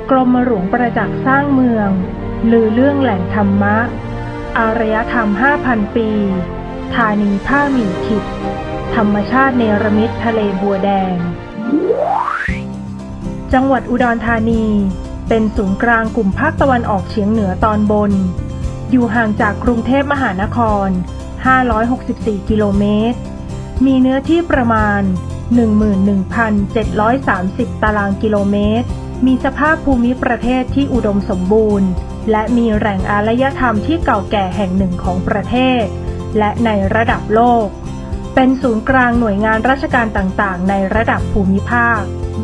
กรมหลวงประจักษ์สร้างเมืองลือเรื่องแหล่งธรรมะอารยธรรม 5,000 ปีธานีผ้าหมี่ขิดธรรมชาติเนรมิตทะเลบัวแดงจังหวัดอุดรธานีเป็นศูนย์กลางกลุ่มภาคตะวันออกเฉียงเหนือตอนบนอยู่ห่างจากกรุงเทพมหานคร564กิโลเมตรมีเนื้อที่ประมาณ 11,730 ตารางกิโลเมตรมีสภาพภูมิประเทศที่อุดมสมบูรณ์และมีแหล่งอารยธรรมที่เก่าแก่แห่งหนึ่งของประเทศและในระดับโลกเป็นศูนย์กลางหน่วยงานราชการต่างๆในระดับภูมิภาค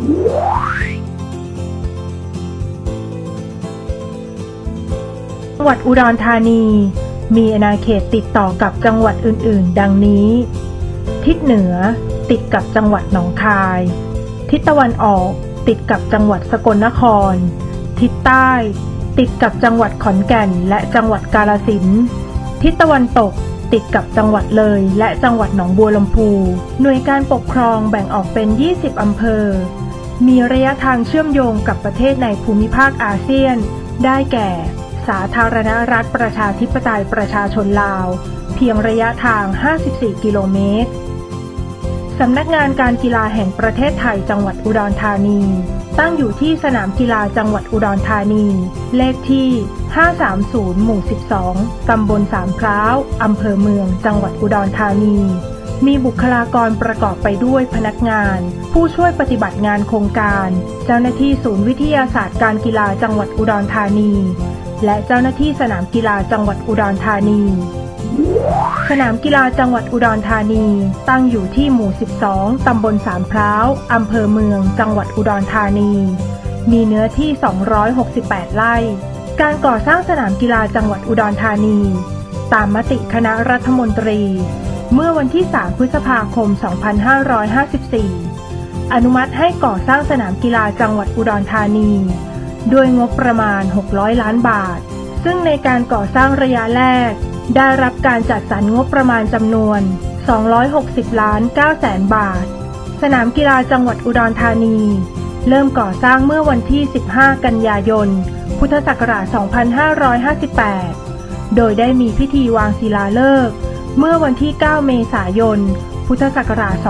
จังหวัดอุดรธานีมีอาณาเขตติดต่อกับจังหวัดอื่นๆดังนี้ทิศเหนือติดกับจังหวัดหนองคายทิศตะวันออกติดกับจังหวัดสกลนครทิศใต้ติดกับจังหวัดขอนแก่นและจังหวัดกาฬสินธุ์ทิศตะวันตกติดกับจังหวัดเลยและจังหวัดหนองบัวลำพูหน่วยการปกครองแบ่งออกเป็น20อำเภอมีระยะทางเชื่อมโยงกับประเทศในภูมิภาคอาเซียนได้แก่สาธารณรัฐประชาธิปไตยประชาชนลาวเพียงระยะทาง54กิโลเมตรสำนักงานการกีฬาแห่งประเทศไทยจังหวัดอุดรธานีตั้งอยู่ที่สนามกีฬาจังหวัดอุดรธานีเลขที่530หมู่12ตำบลสามพร้าวอำเภอเมืองจังหวัดอุดรธานีมีบุคลากรประกอบไปด้วยพนักงานผู้ช่วยปฏิบัติงานโครงการเจ้าหน้าที่ศูนย์วิทยาศาสตร์การกีฬาจังหวัดอุดรธานีและเจ้าหน้าที่สนามกีฬาจังหวัดอุดรธานีสนามกีฬาจังหวัดอุดรธานีตั้งอยู่ที่หมู่12ตำบลสามพร้าวอำเภอเมืองจังหวัดอุดรธานีมีเนื้อที่268ไร่การก่อสร้างสนามกีฬาจังหวัดอุดรธานีตามมติคณะรัฐมนตรีเมื่อวันที่3พฤษภาคม2554อนุมัติให้ก่อสร้างสนามกีฬาจังหวัดอุดรธานีด้วยงบประมาณ600ล้านบาทซึ่งในการก่อสร้างระยะแรกได้รับการจัดสรรงบประมาณจำนวน260ล้าน9แสนบาทสนามกีฬาจังหวัดอุดรธานีเริ่มก่อสร้างเมื่อวันที่15กันยายนพุทธศักราช2558โดยได้มีพิธีวางศิลาฤกษ์เมื่อวันที่9เมษายนพุทธศักราช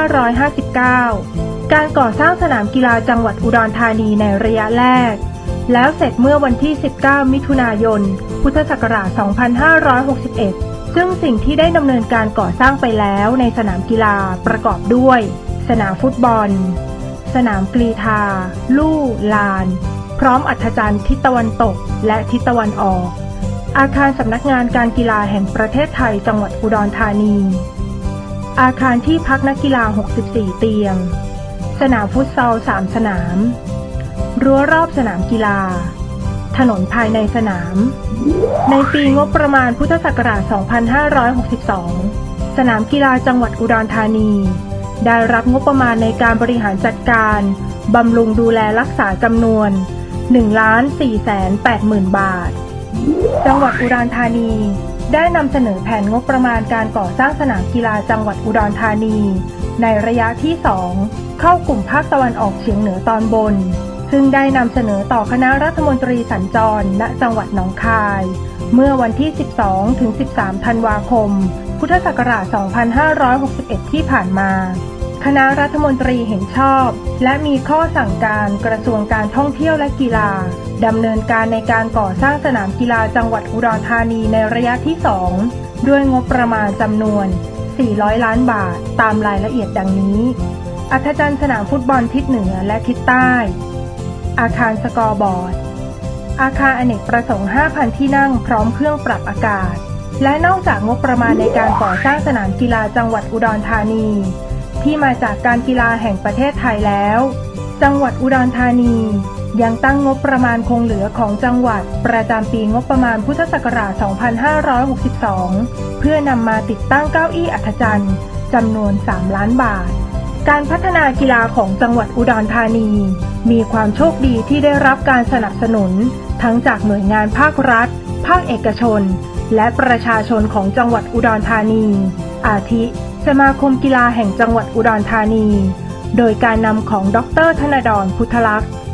2559การก่อสร้างสนามกีฬาจังหวัดอุดรธานีในระยะแรกแล้วเสร็จเมื่อวันที่19มิถุนายนพุทธศักราช2561ซึ่งสิ่งที่ได้ดำเนินการก่อสร้างไปแล้วในสนามกีฬาประกอบด้วยสนามฟุตบอลสนามกรีฑาลู่ลานพร้อมอัฐจันทร์ทิศตะวันตกและทิศตะวันออกอาคารสำนักงานการกีฬาแห่งประเทศไทยจังหวัดอุดรธานีอาคารที่พักนักกีฬา64เตียงสนามฟุตซอล3สนามรั้วรอบสนามกีฬาถนนภายในสนามในปีงบประมาณพุทธศักราช2562สนามกีฬาจังหวัดอุดรธานีได้รับงบประมาณในการบริหารจัดการบำรุงดูแลรักษาจำนวน 1,480,000 บาทจังหวัดอุดรธานีได้นำเสนอแผนงบประมาณการก่อสร้างสนามกีฬาจังหวัดอุดรธานีในระยะที่2เข้ากลุ่มภาคตะวันออกเฉียงเหนือตอนบนซึ่งได้นำเสนอต่อคณะรัฐมนตรีสัญจรณจังหวัดหนองคายเมื่อวันที่12ถึง13ธันวาคมพุทธศักราช2561ที่ผ่านมาคณะรัฐมนตรีเห็นชอบและมีข้อสั่งการกระทรวงการท่องเที่ยวและกีฬาดำเนินการในการก่อสร้างสนามกีฬาจังหวัดอุดรธานีในระยะที่2ด้วยงบประมาณจำนวน400ล้านบาทตามรายละเอียดดังนี้อัฐจันทร์สนามฟุตบอลทิศเหนือและทิศใต้อาคารสกอร์บอร์ดอาคารอเนกประสงค์ 5,000 ที่นั่งพร้อมเครื่องปรับอากาศและนอกจากงบประมาณในการก่อสร้างสนามกีฬาจังหวัดอุดรธานีที่มาจากการกีฬาแห่งประเทศไทยแล้วจังหวัดอุดรธานียังตั้งงบประมาณคงเหลือของจังหวัดประจำปีงบประมาณพุทธศักราช2562เพื่อนำมาติดตั้งเก้าอี้อัฐจันทร์จำนวน3ล้านบาทการพัฒนากีฬาของจังหวัดอุดรธานีมีความโชคดีที่ได้รับการสนับสนุนทั้งจากหน่วยงานภาครัฐภาคเอกชนและประชาชนของจังหวัดอุดรธานีอาทิสมาคมกีฬาแห่งจังหวัดอุดรธานีโดยการนำของดร.ธนดร พุทธลักษณ์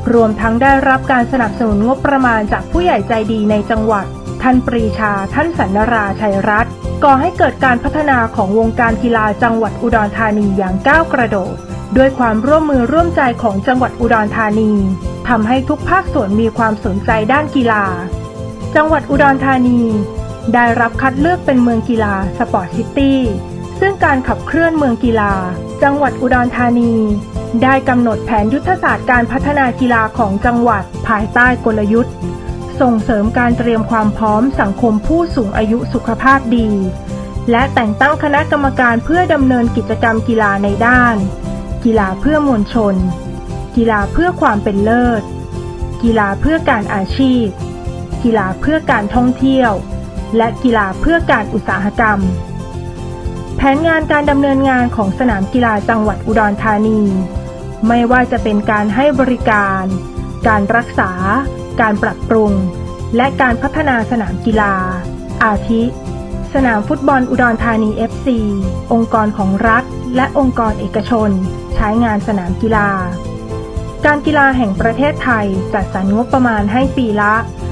รวมทั้งได้รับการสนับสนุนงบประมาณจากผู้ใหญ่ใจดีในจังหวัดท่านปรีชาท่านสันนราชัยรัตน์ก่อให้เกิดการพัฒนาของวงการกีฬาจังหวัดอุดรธานีอย่างก้าวกระโดดด้วยความร่วมมือร่วมใจของจังหวัดอุดรธานีทำให้ทุกภาคส่วนมีความสนใจด้านกีฬาจังหวัดอุดรธานีได้รับคัดเลือกเป็นเมืองกีฬาสปอร์ตซิตี้ซึ่งการขับเคลื่อนเมืองกีฬาจังหวัดอุดรธานีได้กำหนดแผนยุทธศาสตร์การพัฒนากีฬาของจังหวัดภายใต้กลยุทธ์ส่งเสริมการเตรียมความพร้อมสังคมผู้สูงอายุสุขภาพดีและแต่งตั้งคณะกรรมการเพื่อดำเนินกิจกรรมกีฬาในด้านกีฬาเพื่อมวลชนกีฬาเพื่อความเป็นเลิศกีฬาเพื่อการอาชีพกีฬาเพื่อการท่องเที่ยวและกีฬาเพื่อการอุตสาหกรรมแผนงานการดำเนินงานของสนามกีฬาจังหวัดอุดรธานีไม่ว่าจะเป็นการให้บริการการรักษาการปรับปรุงและการพัฒนาสนามกีฬาอาทิสนามฟุตบอลอุดรธานี FC องค์กรของรัฐและองค์กรเอกชนใช้งานสนามกีฬาการกีฬาแห่งประเทศไทยจัดสรรงบประมาณให้ปีละ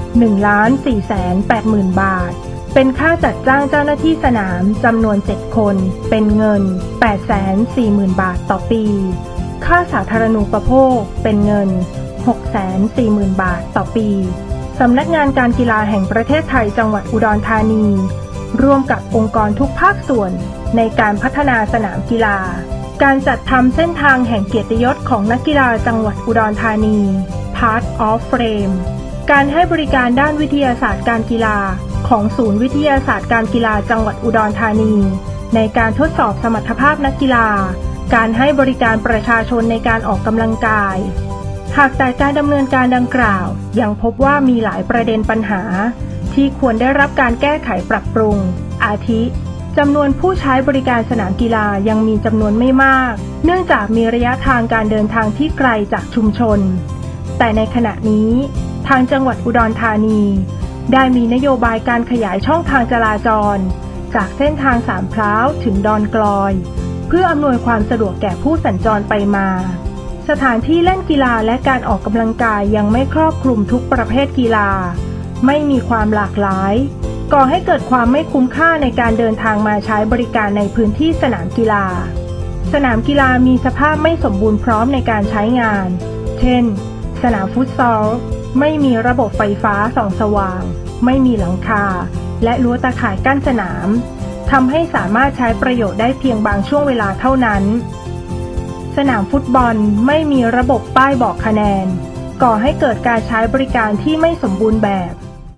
1,480,000 บาทเป็นค่าจัดจ้างเจ้าหน้าที่สนามจำนวน7คนเป็นเงิน 840,000 บาทต่อปีค่าสาธารณูปโภคเป็นเงิน 640,000 บาทต่อปีสำนักงานการกีฬาแห่งประเทศไทยจังหวัดอุดรธานีร่วมกับองค์กรทุกภาคส่วนในการพัฒนาสนามกีฬาการจัดทำเส้นทางแห่งเกียรติยศของนักกีฬาจังหวัดอุดรธานี Part of Frame การให้บริการด้านวิทยาศาสตร์การกีฬาของศูนย์วิทยาศาสตร์การกีฬาจังหวัดอุดรธานีในการทดสอบสมรรถภาพนักกีฬาการให้บริการประชาชนในการออกกำลังกายหากแต่การดำเนินการดังกล่าวยังพบว่ามีหลายประเด็นปัญหาที่ควรได้รับการแก้ไขปรับปรุงอาทิจำนวนผู้ใช้บริการสนามกีฬายังมีจำนวนไม่มากเนื่องจากมีระยะทางการเดินทางที่ไกลจากชุมชนแต่ในขณะนี้ทางจังหวัดอุดรธานีได้มีนโยบายการขยายช่องทางจราจรจากเส้นทางสามพร้าวถึงดอนกลอยเพื่ออำนวยความสะดวกแก่ผู้สัญจรไปมาสถานที่เล่นกีฬาและการออกกำลังกายยังไม่ครอบคลุมทุกประเภทกีฬาไม่มีความหลากหลายก่อให้เกิดความไม่คุ้มค่าในการเดินทางมาใช้บริการในพื้นที่สนามกีฬาสนามกีฬามีสภาพไม่สมบูรณ์พร้อมในการใช้งานเช่นสนามฟุตซอลไม่มีระบบไฟฟ้าส่องสว่างไม่มีหลังคาและรั้วตาข่ายกั้นสนามทำให้สามารถใช้ประโยชน์ได้เพียงบางช่วงเวลาเท่านั้นสนามฟุตบอลไม่มีระบบป้ายบอกคะแนนก่อให้เกิดการใช้บริการที่ไม่สมบูรณ์แบบ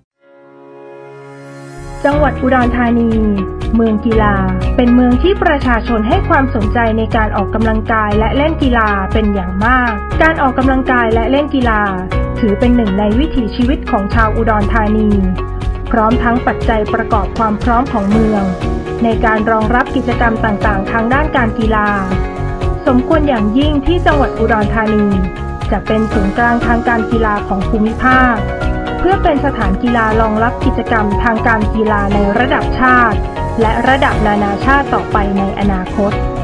จังหวัดอุดรธานีเมืองกีฬาเป็นเมืองที่ประชาชนให้ความสนใจในการออกกำลังกายและเล่นกีฬาเป็นอย่างมากการออกกำลังกายและเล่นกีฬาถือเป็นหนึ่งในวิถีชีวิตของชาวอุดรธานีพร้อมทั้งปัจจัยประกอบความพร้อมของเมืองในการรองรับกิจกรรมต่างๆทางด้านการกีฬาสมควรอย่างยิ่งที่จังหวัดอุดรธานีจะเป็นศูนย์กลางทางการกีฬาของภูมิภาคเพื่อเป็นสถานกีฬารองรับกิจกรรมทางการกีฬาในระดับชาติและระดับนานาชาติต่อไปในอนาคต